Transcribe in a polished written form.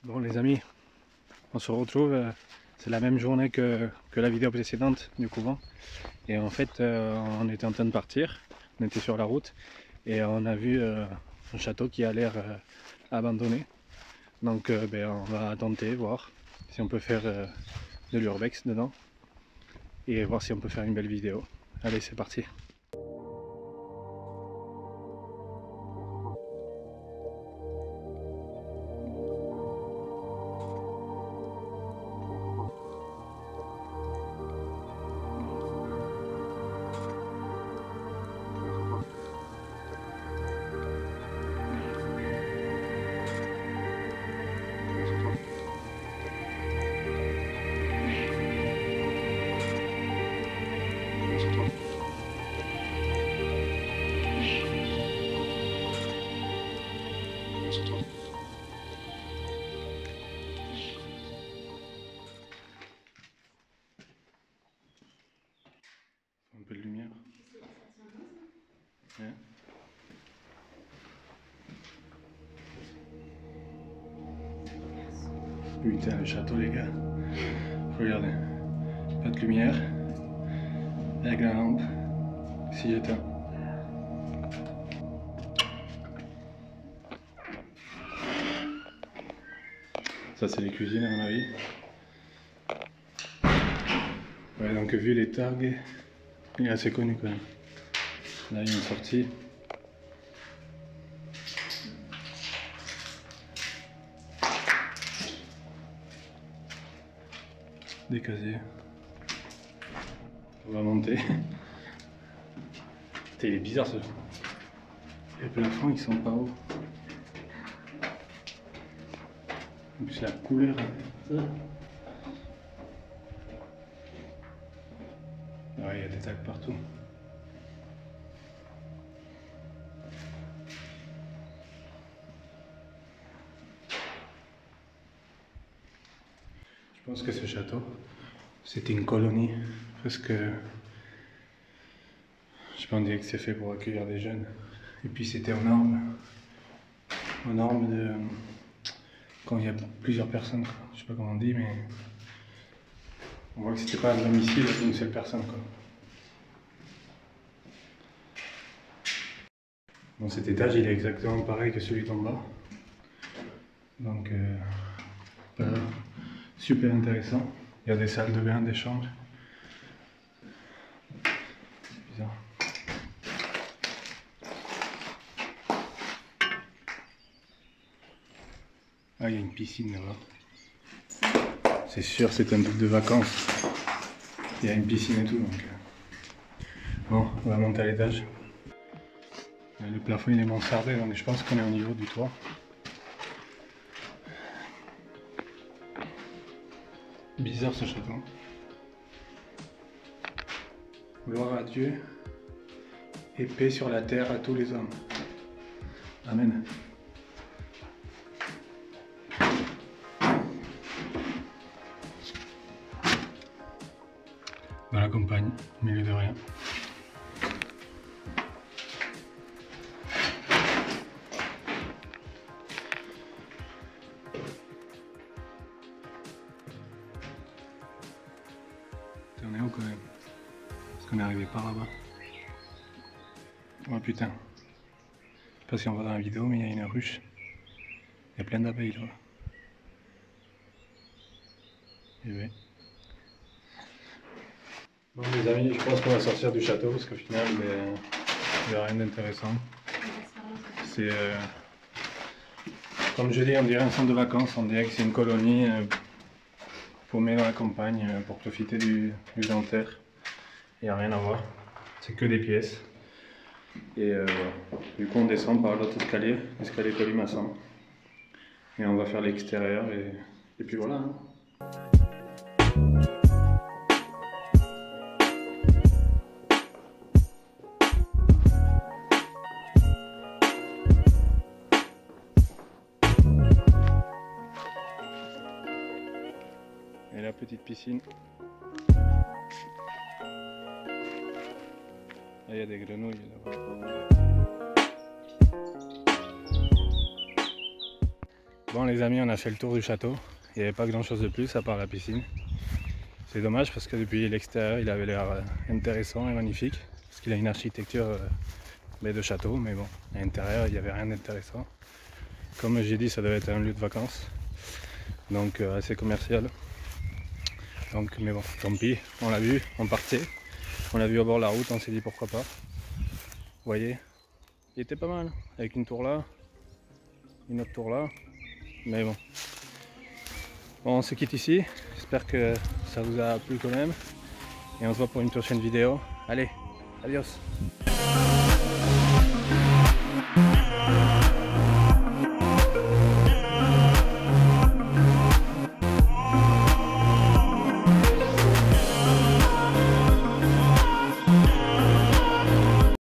Bon les amis, on se retrouve, c'est la même journée que la vidéo précédente du couvent. Et en fait on était en train de partir, on était sur la route et on a vu un château qui a l'air abandonné. Donc on va tenter, voir si on peut faire de l'urbex dedans et voir si on peut faire une belle vidéo. Allez, c'est parti. Un peu de lumière. Ouais. Putain, le château, les gars. Regardez. Pas de lumière. Avec la lampe. Si j'éteins. Ça, c'est les cuisines, à mon avis. Ouais, donc vu les targues, il est assez connu quand même. Là, il y a une sortie. Des casiers. On va monter. Putain, il est bizarre ce. Les plafonds, ils sont pas hauts. En plus, la couleur. Ouais, il y a des tags partout. Je pense que ce château, c'était une colonie, parce que je pense que c'est fait pour accueillir des jeunes. Et puis c'était aux normes de quand il y a plusieurs personnes, quoi. Je sais pas comment on dit, mais on voit que c'était pas un domicile d'une seule personne, quoi. Bon, cet étage, il est exactement pareil que celui d'en bas. Donc, voilà. Super intéressant. Il y a des salles de bain, des chambres. C'est bizarre. Ah, il y a une piscine là-bas. C'est sûr, c'est un truc de vacances. Il y a une piscine et tout, donc. Bon, on va monter à l'étage. Le plafond il est mansardé, donc je pense qu'on est au niveau du toit. Bizarre ce château. Gloire à Dieu et paix sur la terre à tous les hommes. Amen. Dans la campagne, au milieu de rien. On est où quand même? Parce qu'on est arrivé par là-bas. Oh putain. Je sais pas si on voit dans la vidéo, mais il y a une ruche. Il y a plein d'abeilles là. Et oui. Bon les amis, je pense qu'on va sortir du château parce qu'au final il n'y a rien d'intéressant. C'est comme je dis, on dirait un centre de vacances, on dirait que c'est une colonie paumée dans la campagne pour profiter du dentaire. Il n'y a rien à voir, c'est que des pièces. Et du coup on descend par l'autre escalier, l'escalier colimaçon. Et on va faire l'extérieur et puis voilà. Hein. Et la petite piscine. Là il y a des grenouilles là-bas. Bon les amis, on a fait le tour du château. Il n'y avait pas grand chose de plus à part la piscine. C'est dommage parce que depuis l'extérieur il avait l'air intéressant et magnifique. Parce qu'il a une architecture de château, mais bon, à l'intérieur il n'y avait rien d'intéressant. Comme j'ai dit, ça devait être un lieu de vacances. Donc assez commercial. Donc mais bon, tant pis, on l'a vu, on partait. On l'a vu au bord de la route, on s'est dit pourquoi pas. Vous voyez, il était pas mal, avec une tour là, une autre tour là. Mais bon. Bon, on se quitte ici. J'espère que ça vous a plu quand même. Et on se voit pour une prochaine vidéo. Allez, adios.